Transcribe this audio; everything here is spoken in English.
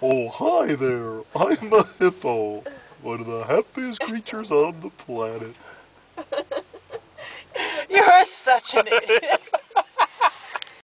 Oh, hi there. I'm a hippo, one of the happiest creatures on the planet. You're such an idiot.